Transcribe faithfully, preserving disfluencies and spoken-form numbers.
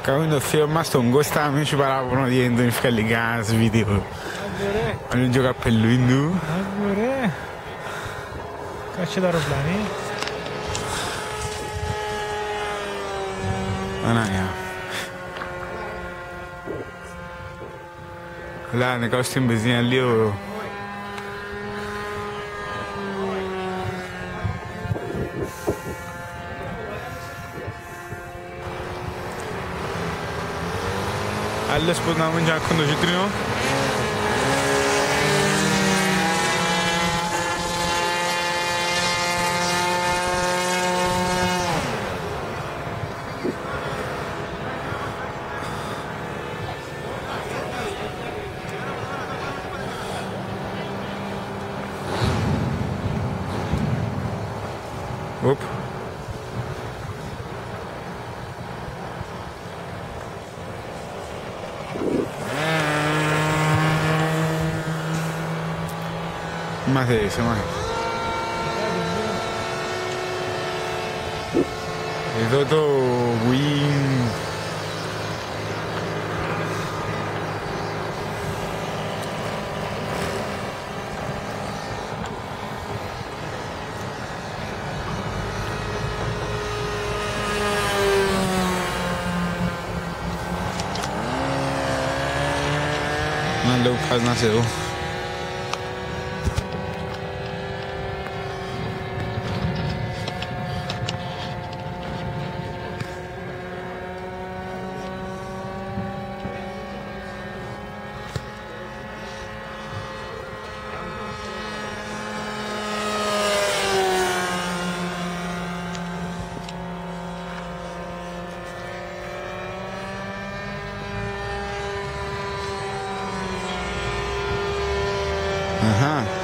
Κάμε το θείο μας τον Κώστα, μην σου παράπονο ότι δεν τον ευκάλλει κανένας βίντεο. Αν είναι και ο καπελούιν του. Ωραία. Κάτσε το αεροπλάνι. Ανάγια. Λά, να κάω στην πεζίνια λίγο. Άλλες πως να μην και ακούν το κίτρινο. Οπ. Μάθε, σε μάθε. Εδώ το wing. Να λέω πας να σε δω. Αχα.